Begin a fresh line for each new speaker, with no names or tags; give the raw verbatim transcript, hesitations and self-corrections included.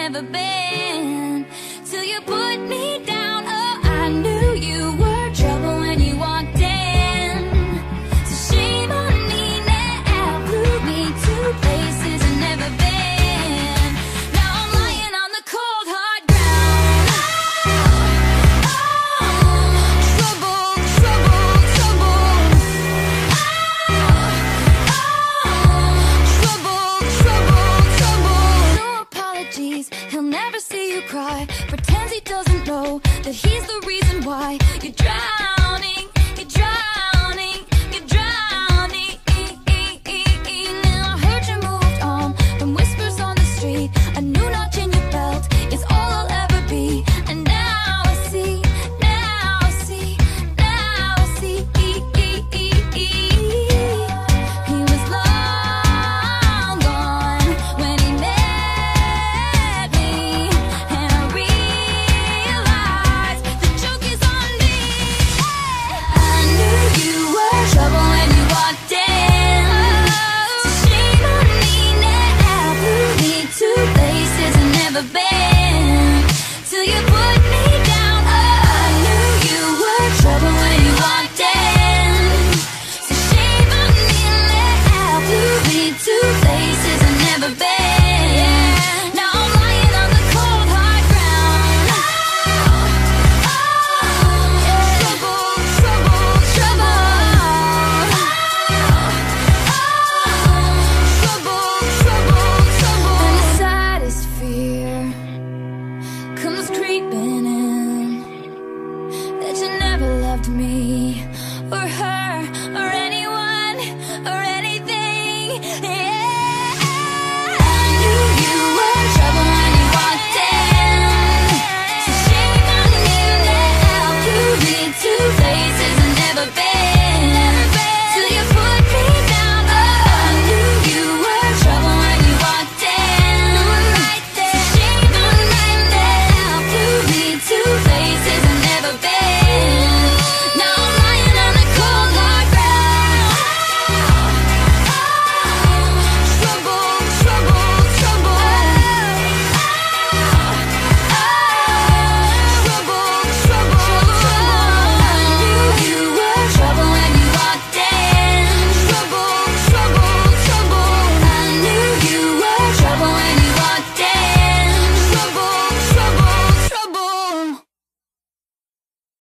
never been. Till you put me down, oh, I knew you were trouble when you walked in. So shame on me now, blew me to places I've never been. Now I'm lying on the cold hard ground. Oh, oh, trouble, trouble, trouble. Oh, oh, trouble, trouble, trouble. No apologies, he'll never see you cry. Pretends he doesn't know that he's the reason why you're drowning